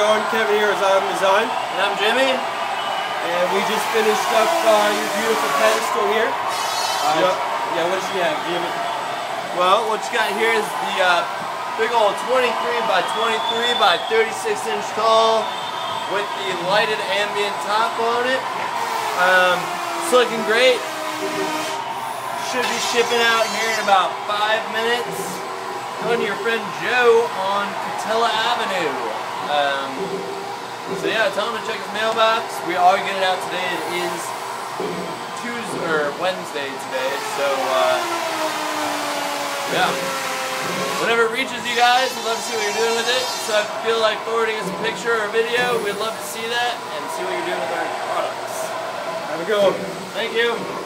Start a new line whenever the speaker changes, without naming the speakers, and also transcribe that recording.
going? Kevin here is on Design.
And I'm Jimmy.
And we just finished up your beautiful pedestal here. Yeah, what does she have, Jimmy?
Well, what you got here is the big old 23 by 23 by 36 inch tall with the lighted ambient top on it. It's looking great. Should be shipping out here in about 5 minutes. Go to your friend Joe on Patella Avenue. So yeah, tell him to check his mailbox. We are getting it out today. It is Wednesday today. So yeah. Whenever it reaches you guys, we'd love to see what you're doing with it. So if you feel like forwarding us a picture or a video, we'd love to see that and see what you're doing with our products.
Have a good one.
Thank you.